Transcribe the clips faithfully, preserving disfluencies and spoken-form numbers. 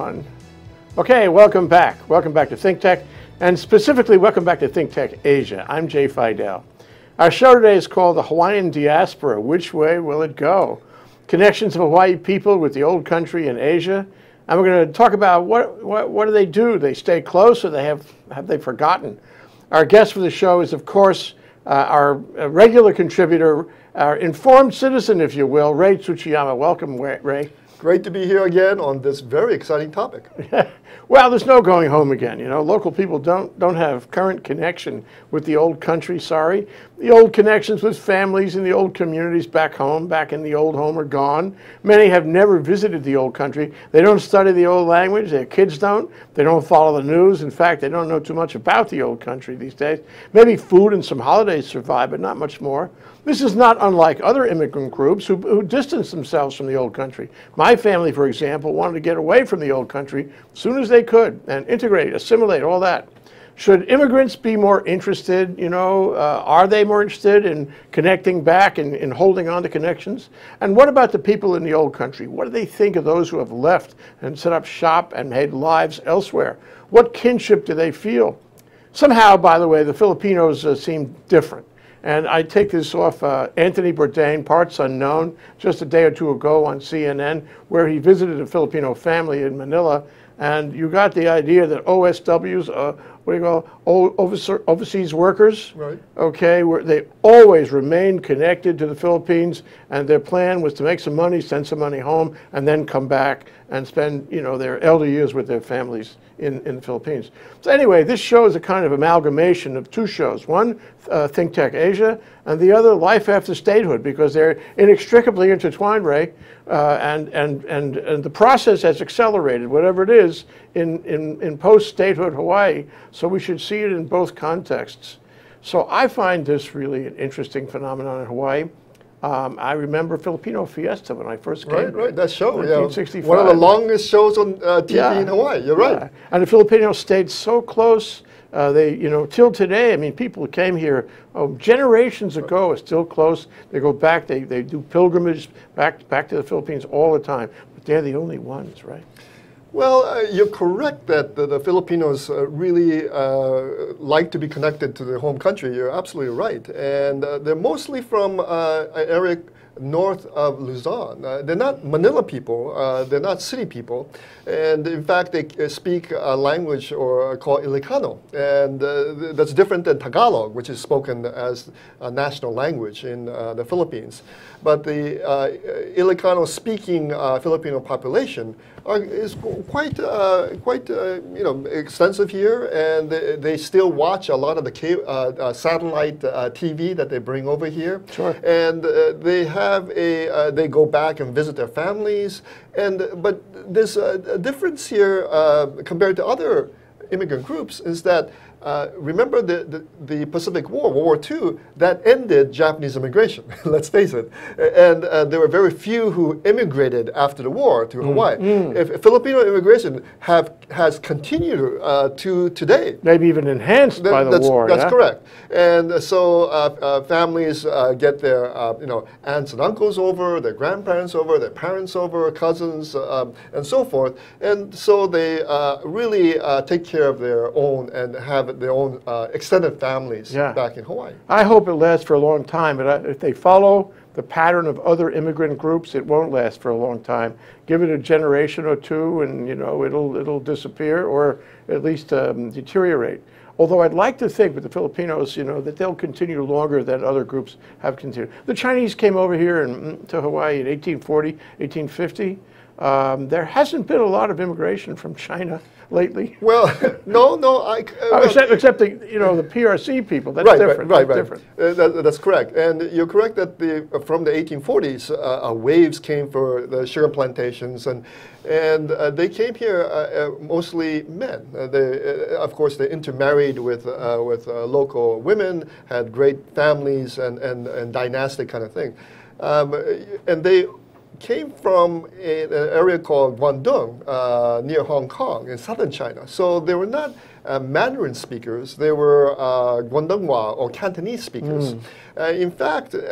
everyone. Okay, welcome back. Welcome back to Think Tech, and specifically welcome back to Think Tech Asia. I'm Jay Fidell. Our show today is called The Hawaiian Diaspora. Which way will it go? Connections of Hawaii people with the old country in Asia. And we're going to talk about what, what, what do they do? They stay close, or they have, have they forgotten? Our guest for the show is, of course, uh, our regular contributor, our informed citizen, if you will, Ray Tsuchiyama. Welcome, Ray. Great to be here again on this very exciting topic. Well, there's no going home again. You know, local people don't don't have current connection with the old country. Sorry, the old connections with families in the old communities back home, back in the old home, are gone. Many have never visited the old country. They don't study the old language. Their kids don't. They don't follow the news. In fact, they don't know too much about the old country these days. Maybe food and some holidays survive, but not much more. This is not unlike other immigrant groups who, who distance themselves from the old country. My family, for example, wanted to get away from the old country as soon as they could and integrate, assimilate, all that. Should immigrants be more interested, you know, uh, are they more interested in connecting back and in holding on to connections? And what about the people in the old country? What do they think of those who have left and set up shop and made lives elsewhere? What kinship do they feel? Somehow, by the way, the Filipinos uh, seem different. And I take this off uh, Anthony Bourdain, Parts Unknown, just a day or two ago on C N N, where he visited a Filipino family in Manila. And you got the idea that O S Ws, uh, what do you call o overseas workers? Right. Okay, where they always remained connected to the Philippines, and their plan was to make some money, send some money home, and then come back and spend, you know, their elder years with their families in, in the Philippines. So anyway, this show is a kind of amalgamation of two shows. One, uh, Think Tech Asia, and the other, Life After Statehood, because they're inextricably intertwined, Ray, uh, and, and, and, and the process has accelerated, whatever it is, in, in, in post-statehood Hawaii, so we should see it in both contexts. So I find this really an interesting phenomenon in Hawaii. Um, I remember Filipino Fiesta when I first came. Right, right, that show, nineteen sixty-five. Yeah. One of the longest shows on uh, T V yeah. in Hawaii, you're right. Yeah. And the Filipinos stayed so close, uh, they, you know, till today, I mean, people who came here oh, generations ago are still close. They go back, they, they do pilgrimage back, back to the Philippines all the time, but they're the only ones, right? Well, uh, you're correct that the, the Filipinos uh, really uh, like to be connected to their home country. You're absolutely right. And uh, they're mostly from uh, an area north of Luzon. Uh, they're not Manila people. Uh, they're not city people. And in fact, they uh, speak a language or called Ilocano. And uh, that's different than Tagalog, which is spoken as a national language in uh, the Philippines. But the uh, Ilocano-speaking uh, Filipino population are, is quite, uh, quite uh, you know, extensive here, and they, they still watch a lot of the ca uh, uh, satellite uh, T V that they bring over here. Sure. And uh, they have a, uh, they go back and visit their families, and but there's a, a difference here uh, compared to other immigrant groups is that. Uh, remember the, the, the Pacific War, World War Two, that ended Japanese immigration, let's face it. And uh, there were very few who immigrated after the war to Hawaii. Mm. If, if Filipino immigration have, has continued uh, to today. Maybe even enhanced that, by the that's, war. That's yeah? correct. And so uh, uh, families uh, get their uh, you know, aunts and uncles over, their grandparents over, their parents over, cousins, uh, and so forth. And so they uh, really uh, take care of their own and have their own uh, extended families yeah. back in Hawaii. I hope it lasts for a long time, but I, if they follow the pattern of other immigrant groups, it won't last for a long time. Give it a generation or two, and you know it'll it'll disappear or at least um, deteriorate. Although I'd like to think with the Filipinos, you know, that they'll continue longer than other groups have continued. The Chinese came over here in, to Hawaii in eighteen forty, eighteen fifty. Um, there hasn't been a lot of immigration from China lately. Well, no, no, I. Uh, well, except, except the you know the P R C people. That's right, different. Right, right, that's right. different. Uh, that, that's correct, and you're correct that the uh, from the eighteen forties, uh, uh, waves came for the sugar plantations, and and uh, they came here uh, uh, mostly men. Uh, they, uh, of course, they intermarried with uh, with uh, local women, had great families, and and and dynastic kind of thing, um, and they. Came from a, an area called Guangdong, uh, near Hong Kong, in southern China. So they were not uh, Mandarin speakers, they were uh, Guangdonghua or Cantonese speakers. Mm. Uh, in fact, as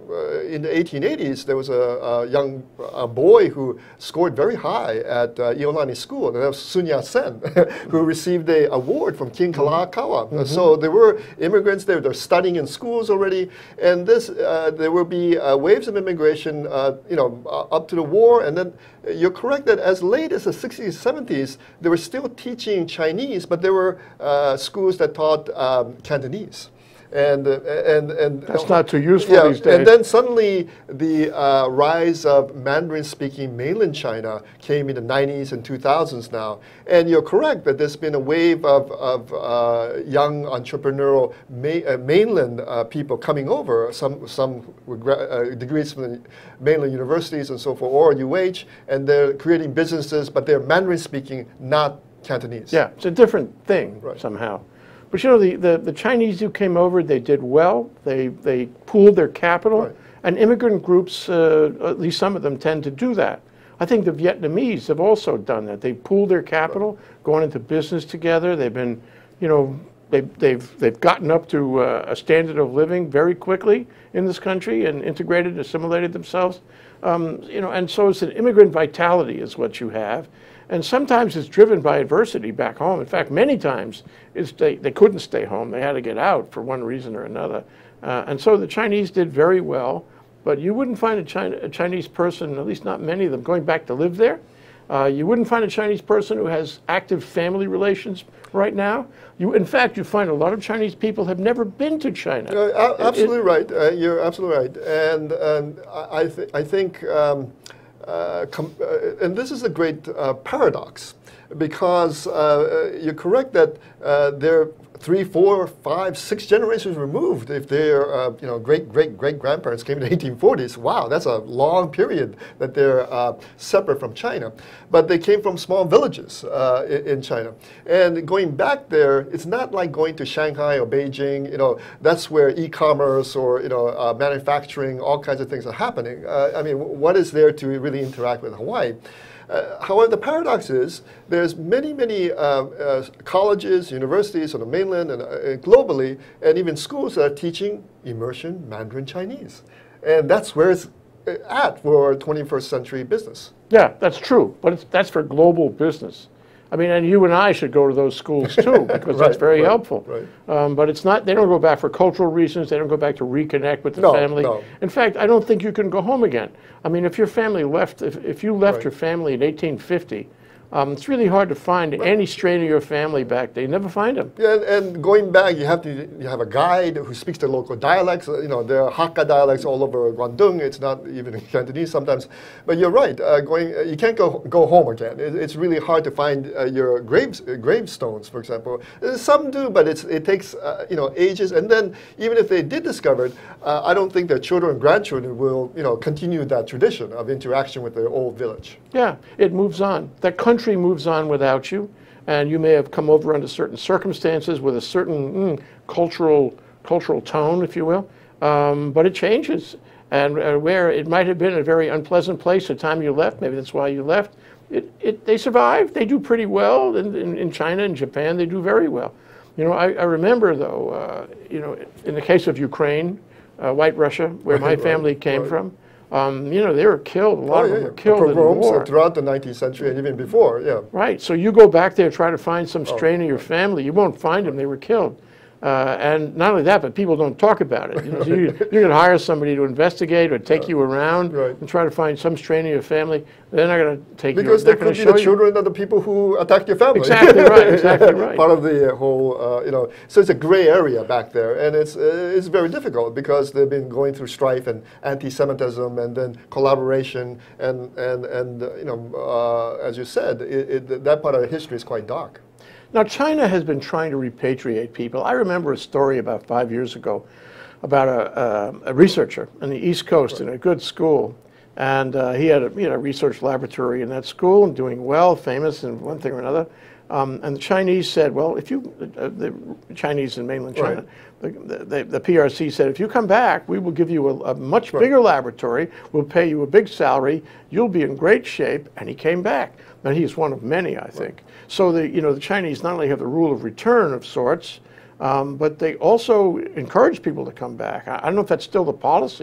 uh, in the eighteen eighties, there was a, a young a boy who scored very high at uh, Iolani School, and that was Sun Yat-sen, who received a award from King Kalakaua. Mm-hmm. So there were immigrants there, they're studying in schools already, and this, uh, there will be uh, waves of immigration, uh, you know, uh, up to the war, and then you're correct that as late as the sixties, seventies, they were still teaching Chinese, but there were uh, schools that taught um, Cantonese. And, uh, and, and that's not too useful yeah, these days. And then suddenly the uh, rise of Mandarin-speaking mainland China came in the nineties and two thousands now. And you're correct that there's been a wave of, of uh, young entrepreneurial ma uh, mainland uh, people coming over, some, some with uh, degrees from the mainland universities and so forth, or U H, and they're creating businesses, but they're Mandarin-speaking, not Cantonese. Yeah, it's a different thing right. somehow. But you know, the, the, the Chinese who came over, they did well. They, they pooled their capital. Right. And immigrant groups, uh, at least some of them, tend to do that. I think the Vietnamese have also done that. They pooled their capital, right. gone into business together. They've been, you know, they've, they've, they've gotten up to uh, a standard of living very quickly in this country and integrated, assimilated themselves. Um, you know, and so it's an immigrant vitality is what you have. And sometimes it's driven by adversity back home. In fact, many times it's they, they couldn't stay home. They had to get out for one reason or another. Uh, and so the Chinese did very well. But you wouldn't find a, China, a Chinese person, at least not many of them, going back to live there. Uh, you wouldn't find a Chinese person who has active family relations right now. You, in fact, you find a lot of Chinese people have never been to China. Uh, absolutely it, right. Uh, you're absolutely right. And, and I, th I think... Um, Uh, uh, and this is a great uh, paradox, because uh, you're correct that uh, they're three, four, five, six generations removed. If their uh, you know great great great grandparents came in the eighteen forties, wow, that's a long period that they're uh, separate from China. But they came from small villages uh, in, in China, and going back there, it's not like going to Shanghai or Beijing. You know, that's where e-commerce or you know uh, manufacturing, all kinds of things are happening. Uh, I mean, what is there to really interact with Hawaii? Uh, however, the paradox is there's many, many uh, uh, colleges, universities on the mainland and uh, globally, and even schools that are teaching immersion Mandarin Chinese. And that's where it's at for twenty-first century business. Yeah, that's true, but it's, that's for global business. I mean, and you and I should go to those schools too, because right, that's very right, helpful. Right. Um, but it's not, they don't go back for cultural reasons, they don't go back to reconnect with the no, family. No. In fact, I don't think you can go home again. I mean, if your family left, if, if you left right. your family in eighteen fifty, um, it's really hard to find right. any strain of your family back there. You never find them. Yeah, and, and going back, you have to you have a guide who speaks the local dialects. You know, there are Hakka dialects all over Guangdong. It's not even in Cantonese sometimes. But you're right. Uh, going, uh, you can't go go home again. It, it's really hard to find uh, your graves uh, gravestones, for example. Uh, some do, but it's it takes uh, you know ages. And then even if they did discover it, uh, I don't think their children and grandchildren will you know continue that tradition of interaction with their old village. Yeah, it moves on. That country moves on without you, and you may have come over under certain circumstances with a certain mm, cultural cultural tone, if you will, um, but it changes. And uh, where it might have been a very unpleasant place the time you left, maybe that's why you left, it, it, they survive. They do pretty well in, in, in China and Japan. They do very well. You know, I, I remember, though, uh, you know, in the case of Ukraine, uh, White Russia, where my family right, came right. from, Um, you know, they were killed. A lot oh, of yeah, them yeah. were killed the in the war. throughout the nineteenth century and even before, yeah. Right. So you go back there, try to find some Oh, strain of your family. You won't find them. They were killed. Uh, and not only that, but people don't talk about it. You know, so you, you can hire somebody to investigate or take you around right. and try to find some strain of your family. They're not going to take because you. Because they could be the you. children of the people who attacked your family. Exactly right. Exactly right. Part of the whole, uh, you know, so it's a gray area back there, and it's uh, it's very difficult because they've been going through strife and anti-Semitism and then collaboration and and and uh, you know, uh, as you said, it, it, that part of history is quite dark. Now, China has been trying to repatriate people. I remember a story about five years ago about a, a, a researcher on the East Coast right. in a good school. And uh, he had a you know, research laboratory in that school and doing well, famous in one thing or another. Um, and the Chinese said, well, if you, uh, the Chinese in mainland China, right. the, the, the P R C said, if you come back, we will give you a, a much right. bigger laboratory, we'll pay you a big salary, you'll be in great shape. And he came back. And he's one of many, I think. Right. So the, you know, the Chinese not only have the rule of return of sorts, um, but they also encourage people to come back. I, I don't know if that's still the policy,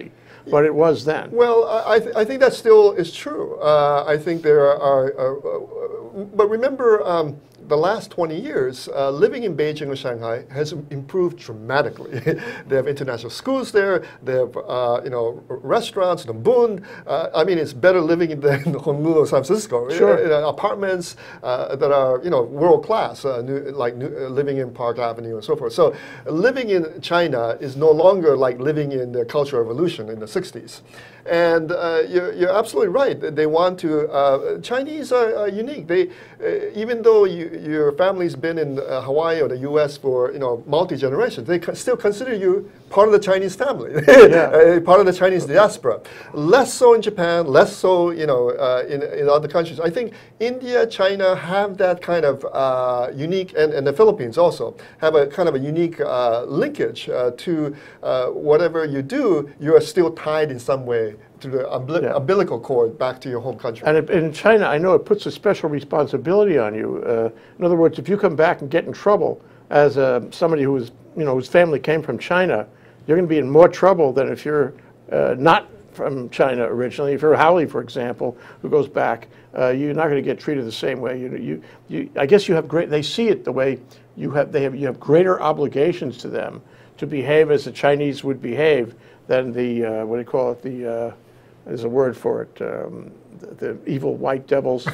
but it was then. Well, I, th I think that still is true. Uh, I think there are, are uh, but remember, um, the last twenty years, uh, living in Beijing or Shanghai has improved dramatically. They have international schools there. They have, uh, you know, restaurants, the Bund. Uh, I mean, it's better living in the in Honolulu or San Francisco. Sure. In, in apartments uh, that are, you know, world class, uh, new, like new, uh, living in Park Avenue and so forth. So, living in China is no longer like living in the Cultural Revolution in the sixties. And uh, you're, you're absolutely right. They want to. Uh, Chinese are, are unique. They, uh, even though you, your family's been in uh, Hawaii or the U S for you know multi generations, they co still consider you part of the Chinese family, yeah. uh, part of the Chinese diaspora. Less so in Japan, less so you know uh, in in other countries. I think India, China have that kind of uh, unique, and, and the Philippines also have a kind of a unique uh, linkage uh, to uh, whatever you do. You are still tied in some way to the umbil yeah. umbilical cord back to your home country. And it, in China, I know it puts a special responsibility on you. Uh, in other words, if you come back and get in trouble as uh, somebody who is, you know, whose family came from China, you're going to be in more trouble than if you're uh, not from China originally. If you're Haoli, for example, who goes back, uh, you're not going to get treated the same way. You, you, you, I guess you have great. They see it the way you have. They have. You have greater obligations to them to behave as the Chinese would behave than the uh, what do you call it? The uh, there's a word for it. Um, the, the evil white devils.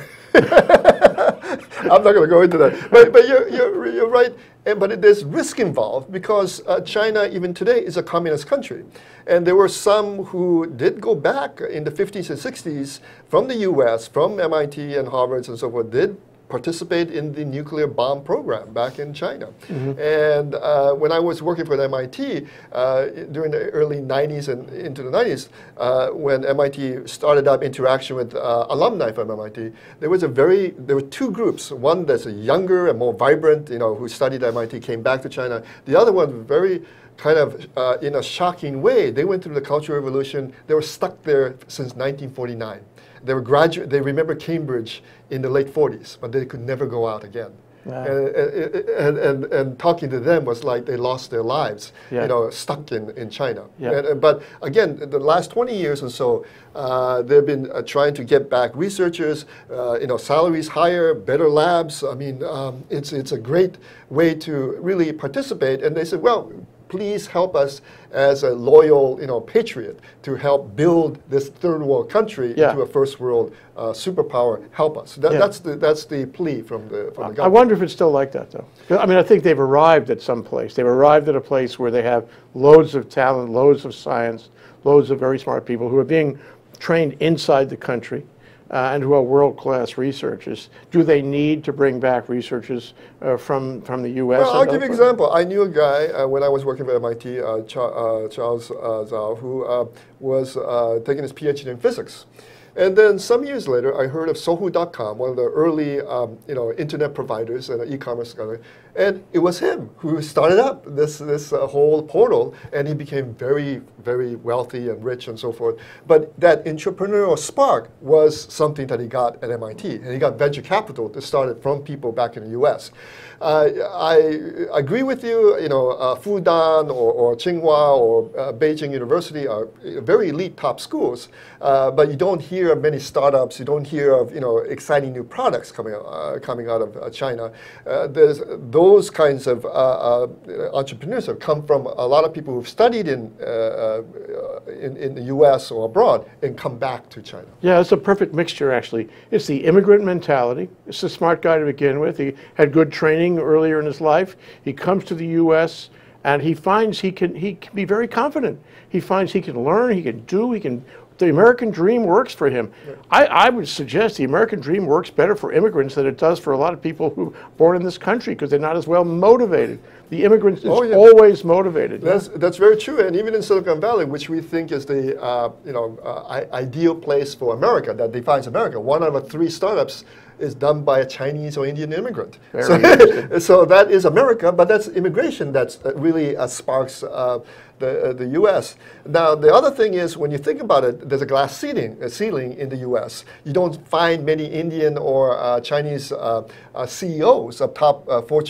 I'm not going to go into that. But, but you're, you're, you're right. And, but there's risk involved because uh, China, even today, is a communist country. And there were some who did go back in the fifties and sixties from the U S, from M I T and Harvard and so forth, did participate in the nuclear bomb program back in China. Mm-hmm. And uh, when I was working for M I T uh, during the early nineties and into the nineties, uh, when M I T started up interaction with uh, alumni from M I T, there was a very, there were two groups. One that's a younger and more vibrant, you know, who studied at M I T, came back to China. The other one, very kind of uh, in a shocking way, they went through the Cultural Revolution. They were stuck there since nineteen forty-nine. They were graduate. They remember Cambridge in the late forties, but they could never go out again. Wow. And, and, and, and talking to them was like they lost their lives, yeah. you know, stuck in, in China. Yeah. And, and, but again, the last twenty years or so, uh, they've been uh, trying to get back researchers, uh, you know, salaries higher, better labs. I mean, um, it's, it's a great way to really participate. And they said, well, please help us as a loyal, you know, patriot to help build this third world country yeah. into a first world uh, superpower. Help us. That, yeah. That's the that's the plea from the from the government. I wonder if it's still like that though. I mean, I think they've arrived at some place. They've arrived at a place where they have loads of talent, loads of science, loads of very smart people who are being trained inside the country. Uh, and who are world-class researchers. Do they need to bring back researchers uh, from, from the U S? Well, I'll give you an example. I knew a guy uh, when I was working at M I T, uh, Ch uh, Charles uh, Zhao, who uh, was uh, taking his PhD in physics. And then some years later, I heard of Sohu dot com, one of the early um, you know, internet providers and an e-commerce guy. And it was him who started up this, this uh, whole portal, and he became very, very wealthy and rich and so forth. But that entrepreneurial spark was something that he got at M I T. And he got venture capital to start it from people back in the U S. Uh, I agree with you, you know, uh, Fudan or, or Tsinghua or uh, Beijing University are very elite top schools, uh, but you don't hear of many startups, you don't hear of, you know, exciting new products coming, uh, coming out of uh, China. Uh, there's those kinds of uh, uh, entrepreneurs have come from a lot of people who've studied in, uh, uh, in, in the U S or abroad and come back to China. Yeah, it's a perfect mixture, actually. It's the immigrant mentality. It's the smart guy to begin with. He had good training earlier in his life. He comes to the U S and he finds he can he can be very confident. He finds he can learn, he can do, he can. The American dream works for him. Yeah. I, I would suggest the American dream works better for immigrants than it does for a lot of people who are born in this country because they're not as well motivated. The immigrant is oh, yeah. always motivated. That's, yeah. that's very true. And even in Silicon Valley, which we think is the uh, you know uh, ideal place for America, that defines America, one out of three startups is done by a Chinese or Indian immigrant. So, so that is America, but that's immigration that really uh, sparks uh, the, uh, the U S. Now, the other thing is, when you think about it, there's a glass ceiling, a ceiling in the U S. You don't find many Indian or uh, Chinese uh, uh, C E Os of top uh, Fortune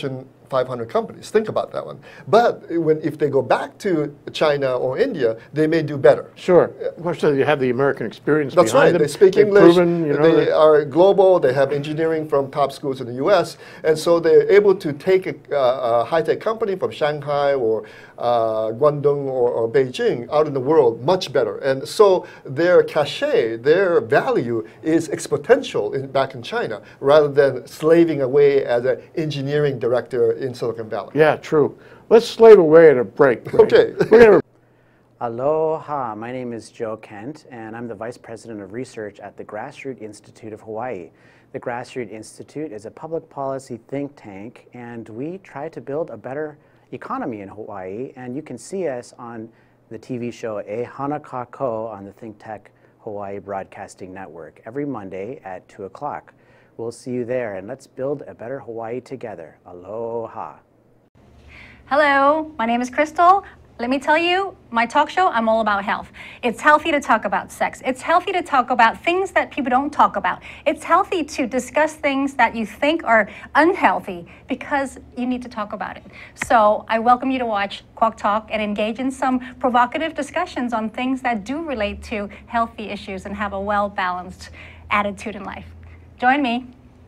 five hundred companies. Think about that one. But when, if they go back to China or India, they may do better. Sure. Well, so you have the American experience That's behind right. them. They speak They've English. Proven, you know, they that are global. They have engineering from top schools in the U S And so they're able to take a, a high-tech company from Shanghai or uh, Guangdong or, or Beijing out in the world much better. And so their cachet, their value is exponential in, back in China rather than slaving away as an engineering director in Silicon Valley. Yeah, true. Let's slave away at a break. Ray. Okay. We're gonna Aloha, my name is Joe Kent, and I'm the Vice President of Research at the Grassroots Institute of Hawaii. The Grassroots Institute is a public policy think tank, and we try to build a better economy in Hawaii, and you can see us on the T V show E Hana Kako on the Think Tech Hawaii Broadcasting Network every Monday at two o'clock. We'll see you there, and let's build a better Hawaii together. Aloha. Hello, my name is Crystal. Let me tell you, my talk show, I'm all about health. It's healthy to talk about sex. It's healthy to talk about things that people don't talk about. It's healthy to discuss things that you think are unhealthy because you need to talk about it. So I welcome you to watch Quack Talk and engage in some provocative discussions on things that do relate to healthy issues and have a well-balanced attitude in life. Join me.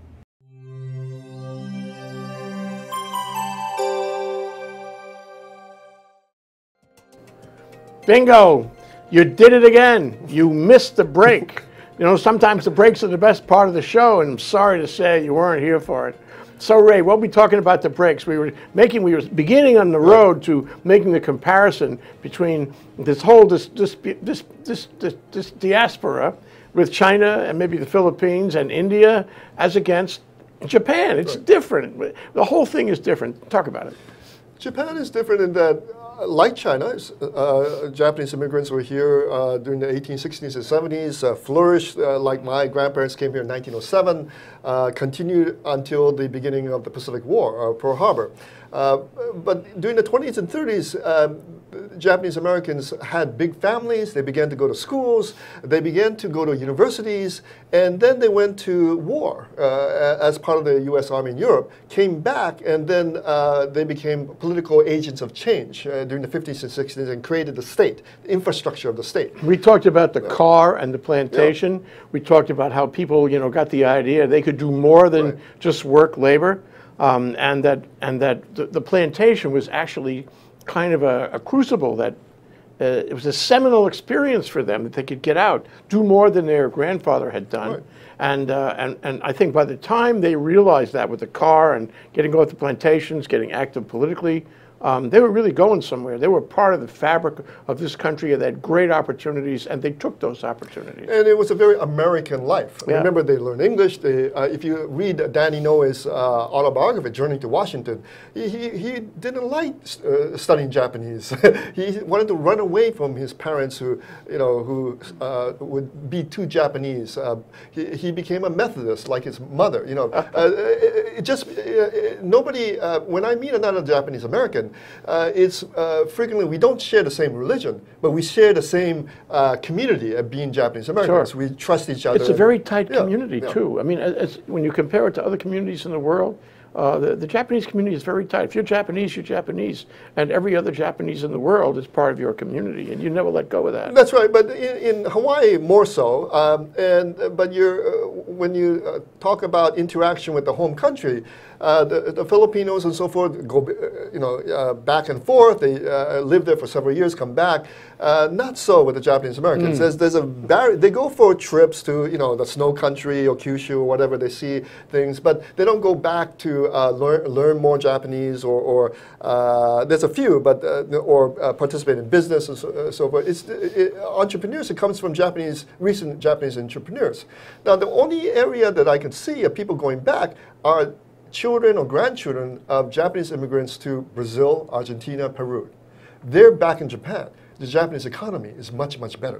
Bingo! You did it again. You missed the break. You know, sometimes the breaks are the best part of the show, and I'm sorry to say you weren't here for it. So, Ray, we'll be talking about the breaks. We were making, we were beginning on the road to making the comparison between this whole this this this this this, this diaspora with China and maybe the Philippines and India as against Japan. It's right. different. The whole thing is different. Talk about it. Japan is different in that, uh, like China, uh, Japanese immigrants were here uh, during the eighteen sixties and seventies, uh, flourished uh, like my grandparents came here in nineteen oh seven, uh, continued until the beginning of the Pacific War, uh, Pearl Harbor. Uh, but during the twenties and thirties, uh, Japanese Americans had big families, they began to go to schools, they began to go to universities, and then they went to war uh, as part of the U S Army in Europe, came back, and then uh, they became political agents of change uh, during the fifties and sixties and created the state, the infrastructure of the state. We talked about the car and the plantation. Yeah. We talked about how people, you know, got the idea they could do more than Right. just work labor, um, and that and that the, the plantation was actually kind of a, a crucible that uh, it was a seminal experience for them that they could get out, do more than their grandfather had done. Right. And, uh, and, and I think by the time they realized that with the car and getting going to plantations, getting active politically, um, they were really going somewhere. They were part of the fabric of this country, and they had great opportunities, and they took those opportunities. And it was a very American life. Yeah. Remember, they learned English. They, uh, if you read Danny Noe's uh, autobiography, Journey to Washington, he, he, he didn't like uh, studying Japanese. He wanted to run away from his parents who, you know, who uh, would be too Japanese. Uh, he, he became a Methodist like his mother, you know. uh, it, it just, uh, nobody, uh, when I meet another Japanese American, Uh, it's uh, frequently we don't share the same religion, but we share the same uh, community of being Japanese Americans. Sure. We trust each other. It's a very tight Yeah, community, yeah. too. I mean, it's, when you compare it to other communities in the world, uh, the, the Japanese community is very tight. If you're Japanese, you're Japanese. And every other Japanese in the world is part of your community, and you never let go of that. That's right, but in, in Hawaii more so. Um, and uh, but you're uh, when you uh, talk about interaction with the home country, uh, the, the Filipinos and so forth go, uh, you know, uh, back and forth. They uh, live there for several years, come back. Uh, not so with the Japanese Americans. Mm. There's, there's a bar they go for trips to, you know, the snow country or Kyushu or whatever. They see things, but they don't go back to uh, learn learn more Japanese or, or uh, there's a few, but uh, or uh, participate in business and so, uh, so forth. It's it, entrepreneurs. It comes from Japanese recent Japanese entrepreneurs. Now, the only area that I can see of people going back are children or grandchildren of Japanese immigrants to Brazil, Argentina, Peru. They're back in Japan. The Japanese economy is much, much better there.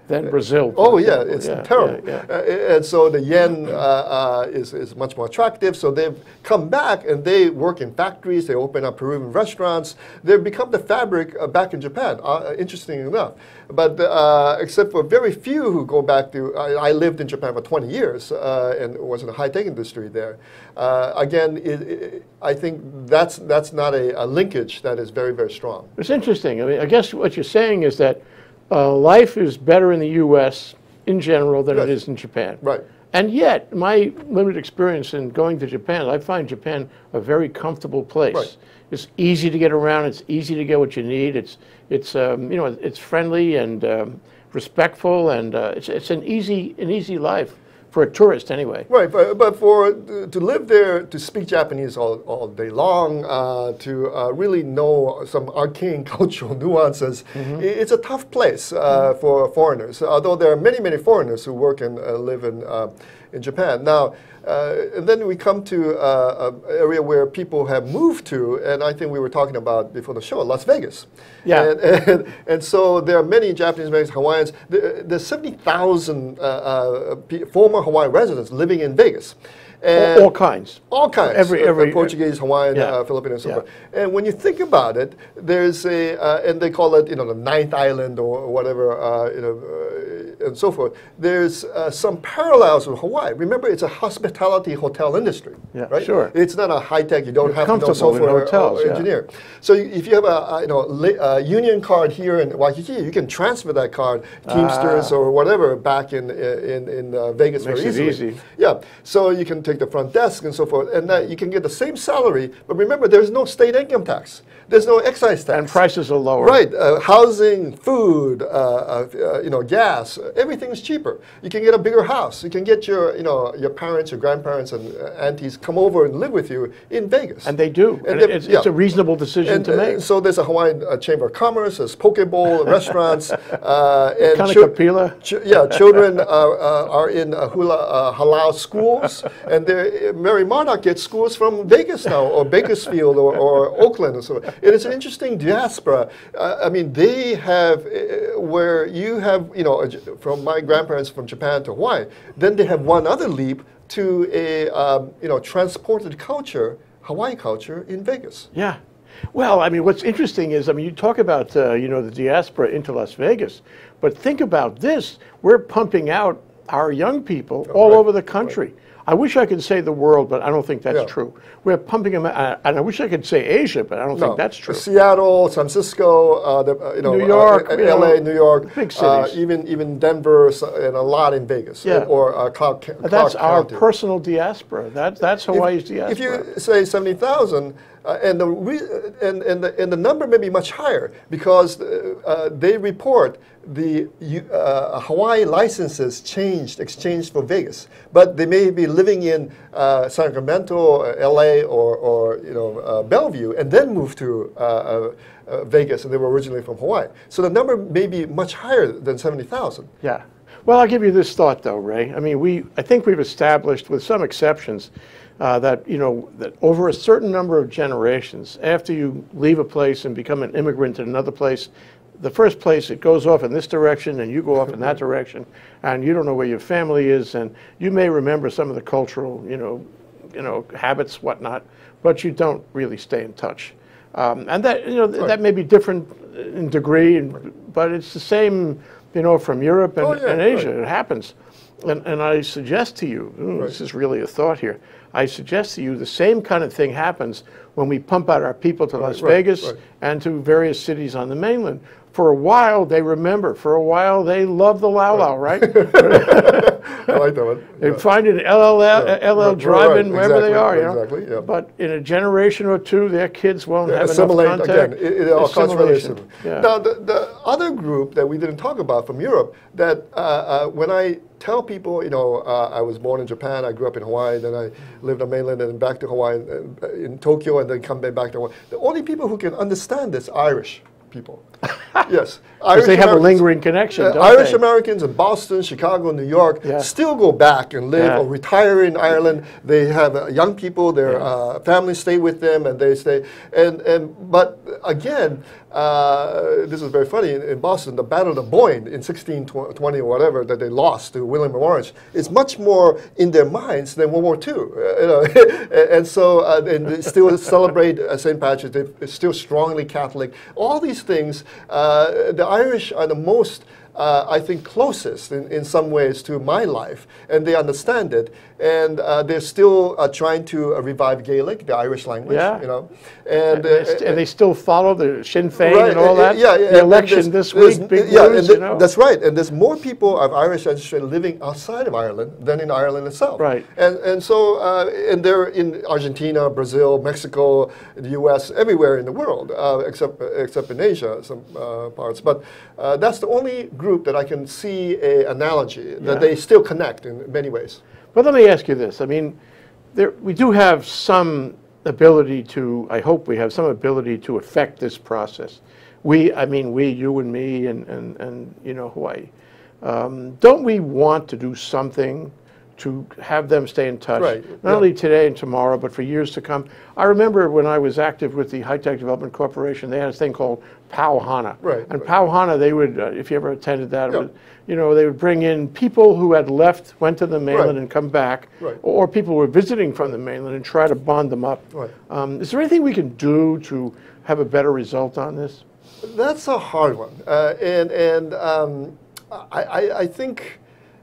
than Brazil. Oh yeah, example. it's yeah, terrible. Yeah, yeah. Uh, and so the yen uh, uh, is, is much more attractive. So they've come back and they work in factories. They open up Peruvian restaurants. They've become the fabric uh, back in Japan, uh, interesting enough. But uh, except for very few who go back to, I, I lived in Japan for twenty years uh, and was in the high-tech industry there. Uh, again, it, it, I think that's, that's not a, a linkage that is very, very strong. It's interesting. I mean, I guess what you're saying is that uh, life is better in the U S in general than Yes. it is in Japan. Right. And yet, my limited experience in going to Japan, I find Japan a very comfortable place. Right. It's easy to get around. It's easy to get what you need. It's, it's um, you know, it's friendly and um, respectful, and uh, it's, it's an easy, an easy life for a tourist anyway. Right, but, but for to live there, to speak Japanese all, all day long, uh, to uh, really know some arcane cultural nuances, mm-hmm. it's a tough place uh, mm-hmm. for foreigners. Although there are many, many foreigners who work and uh, live in uh, in Japan. Now, uh, and then we come to uh, an area where people have moved to, and I think we were talking about before the show, Las Vegas. Yeah. And, and, and so there are many Japanese Americans, Hawaiians. There, there's seventy thousand uh, uh, former Hawaii residents living in Vegas. All, all kinds. All kinds. Every, uh, every, Portuguese, Hawaiian, yeah. uh, Filipino, and so Yeah. forth. And when you think about it, there's a, uh, and they call it, you know, the ninth island or whatever, uh, you know, uh, and so forth. There's uh, some parallels with Hawaii. Remember, it's a hospitality hotel industry, Yeah, right? sure. It's not a high tech. You don't You're have to know comfortable in software hotels, or yeah. engineer. So if you have a, a you know li- uh, union card here in Waikiki, you can transfer that card, Teamsters Ah. or whatever, back in in in uh, Vegas Makes very it easily. easy. Yeah. So you can take the front desk and so forth, and uh, you can get the same salary. But remember, there's no state income tax. There's no excise tax. And prices are lower. Right, uh, housing, food, uh, uh, uh, you know, gas, uh, everything's cheaper. You can get a bigger house. You can get your, you know, your parents, your grandparents, and uh, aunties come over and live with you in Vegas. And they do. And And they- it's, yeah. it's a reasonable decision And, to uh, make. so there's a Hawaiian uh, Chamber of Commerce, there's poke bowl, restaurants, uh, and Kind of chil- kapila. ch- yeah, children uh, uh, are in uh, hula uh, halau schools, and they're- Mary Marduk gets schools from Vegas now, or Bakersfield, or, or Oakland, or so. It is an interesting diaspora. Uh, I mean, they have uh, where you have, you know, from my grandparents from Japan to Hawaii. Then they have one other leap to a, um, you know, transported culture, Hawaii culture in Vegas. Yeah. Well, I mean, what's interesting is, I mean, you talk about, uh, you know, the diaspora into Las Vegas, but think about this. We're pumping out our young people all right, over the country. I wish I could say the world, but I don't think that's Yeah. true. We're pumping them out, and I wish I could say Asia, but I don't No, think that's true. Seattle, San Francisco, uh, the, uh, you know, New York, uh, you L A, know, New York, big uh, cities. even even Denver, so- and a lot in Vegas, Yeah. or uh, Clark, Clark That's our County. personal diaspora. That, that's Hawaii's If diaspora. you say seventy thousand, uh, and the re- and and the, and the number may be much higher because uh, uh, they report the uh, Hawaii licenses changed, exchanged for Vegas, but they may be living in uh, Sacramento, uh, L A, or or you know uh, Bellevue, and then move to uh, uh, uh, Vegas, and they were originally from Hawaii. So the number may be much higher than seventy thousand. Yeah. Well, I'll give you this thought, though, Ray. I mean, we, I think we've established, with some exceptions, uh, that, you know, that over a certain number of generations, after you leave a place and become an immigrant in another place, the first place, it goes off in this direction, and you go off in that direction, and you don't know where your family is, and you may remember some of the cultural, you know, you know, habits, whatnot, but you don't really stay in touch. Um, and that, you know, th- Right. that may be different in degree, and, but it's the same, you know, from Europe and, Oh, yeah, and Asia. right. It happens. And, and I suggest to you, ooh, Right. this is really a thought here, I suggest to you the same kind of thing happens when we pump out our people to Las right, Vegas right. and to various cities on the mainland. For a while, they remember. For a while, they love the laulau, right? I like that one. They Yeah. find it L L, Yeah. L L Right, drive-in, right, wherever they exactly, are, you know. exactly, yeah. But in a generation or two, their kids won't Yeah, have assimilate enough contact. again. It, it all culturally Assimilation, assimilate. yeah. Now, the, the other group that we didn't talk about from Europe, that uh, uh, when I tell people, you know, uh, I was born in Japan, I grew up in Hawaii, then I lived on mainland and back to Hawaii, uh, in Tokyo, and then come back to Hawaii. The only people who can understand this Irish. people. Yes. Because they have a lingering connection, uh, don't Irish they? Americans in Boston, Chicago, New York Yeah. still go back and live Yeah. or retire in Ireland. They have uh, young people, their uh, families stay with them, and they stay. And, and But again, uh, this is very funny, in, in Boston, the Battle of the Boyne in sixteen twenty or whatever that they lost to William and Orange is much more in their minds than World War Two. Uh, you know? and, and so uh, and they still celebrate uh, Saint Patrick's Day, they're still strongly Catholic. All these things, uh, the Irish are the most Uh, I think closest in, in some ways to my life, and they understand it, and uh, they're still uh, trying to uh, revive Gaelic, the Irish language, Yeah. you know, and, And, uh, they st- and they still follow the Sinn Féin right, and all uh, that? yeah, yeah, the and election there's- this there's- week, big yeah, news, and you the- know? That's right, and there's more people of Irish ancestry living outside of Ireland than in Ireland itself. Right. And and so uh, and they're in Argentina, Brazil, Mexico, the U S, everywhere in the world, uh, except except in Asia, some uh, parts. But uh, that's the only group that I can see a analogy that Yeah. they still connect in many ways. But let me ask you this. I mean, there, we do have some ability to, I hope we have some ability to affect this process. We, I mean, we, you and me and, and, and you know, Hawaii. Um, don't we want to do something to have them stay in touch, Right, not yeah. only today and tomorrow, but for years to come? I remember when I was active with the High Tech Development Corporation, they had a thing called Pauhana. Right, And right. Pauhana, they would, uh, if you ever attended that, it Yeah. was, you know, they would bring in people who had left, went to the mainland Right. and come back, Right. or people who were visiting from the mainland and try to bond them up. Right. Um, is there anything we can do to have a better result on this? That's a hard one, uh, and and um, I, I, I think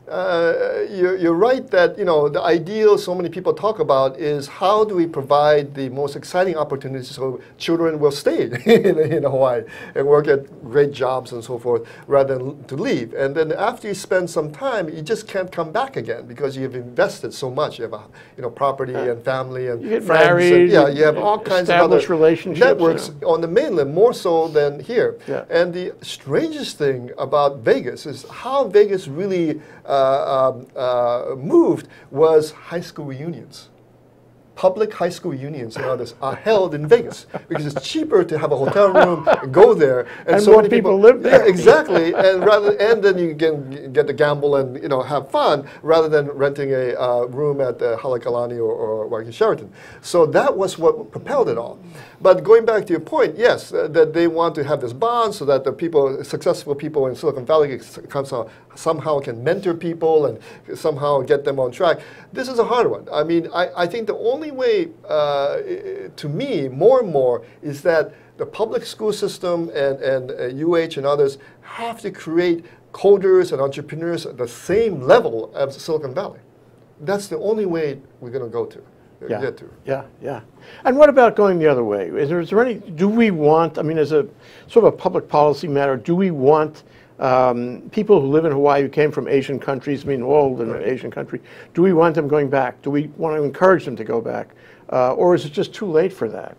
uh, you're, you're right that you know the ideal so many people talk about is how do we provide the most exciting opportunities so children will stay in, in Hawaii and work at great jobs and so forth rather than to leave. And then after you spend some time, you just can't come back again because you've invested so much. You have a, you know property and family and You get friends. and- married, yeah, you have all kinds of other establish relationships, networks you on the mainland more so than here. Yeah. And the strangest thing about Vegas is how Vegas really uh, um, uh, moved was high school reunions. Public high school reunions and others are held in Vegas because it's cheaper to have a hotel room and go there, And so more many people live there. Yeah, exactly, and rather and then you can get to gamble and you know have fun rather than renting a uh, room at the Halakalani or, or Waikiki Sheraton. So that was what propelled it all. But going back to your point, yes, uh, that they want to have this bond so that the people, successful people in Silicon Valley, somehow, somehow can mentor people and somehow get them on track. This is a hard one. I mean, I, I think the only way, uh, to me, more and more, is that the public school system and, and uh, U H and others have to create coders and entrepreneurs at the same level as Silicon Valley. That's the only way we're going to go to. Yeah, Get to. yeah, yeah. And what about going the other way? Is there, is there any, do we want, I mean, as a sort of a public policy matter, do we want um, people who live in Hawaii who came from Asian countries, I mean, all in an Asian country, do we want them going back? Do we want to encourage them to go back? Uh, or is it just too late for that?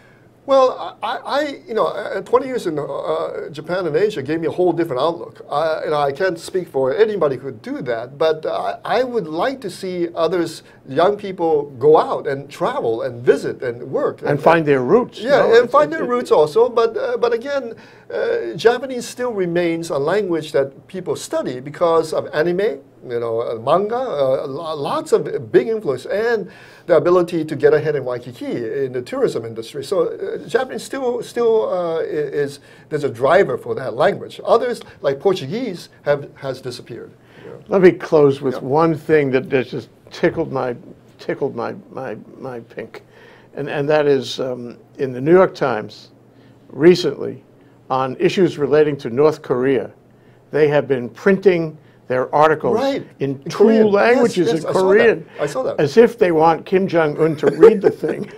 Well, I, I, you know, uh, twenty years in uh, Japan and Asia gave me a whole different outlook. I, you know, I can't speak for anybody who could do that, but uh, I would like to see others, young people, go out and travel and visit and work And, and find their roots. Yeah, you know? and find their roots also. But uh, but again, uh, Japanese still remains a language that people study because of anime, you know, uh, manga, uh, lots of big influence, and the ability to get ahead in Waikiki in the tourism industry. So uh, Japanese still still uh, is there's a driver for that language. Others like Portuguese have has disappeared. Yeah. Let me close with Yeah. one thing that, that just tickled my tickled my my my pink, and and that is um, in the New York Times recently on issues relating to North Korea, they have been printing their articles Right. in, In two Korean. languages, Yes, yes, in I saw Korean, that. I saw that. as if they want Kim Jong-un to read the thing.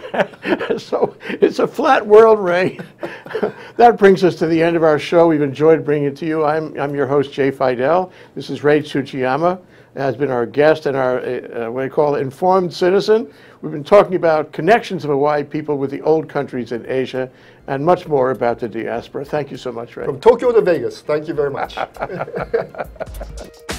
So it's a flat world, Ray. That brings us to the end of our show. We've enjoyed bringing it to you. I'm, I'm your host, Jay Fidell. This is Ray Tsuchiyama, has been our guest and our, uh, what I call informed citizen. We've been talking about connections of Hawaii people with the old countries in Asia and much more about the diaspora. Thank you so much, Ray. From Tokyo to Vegas. Thank you very much.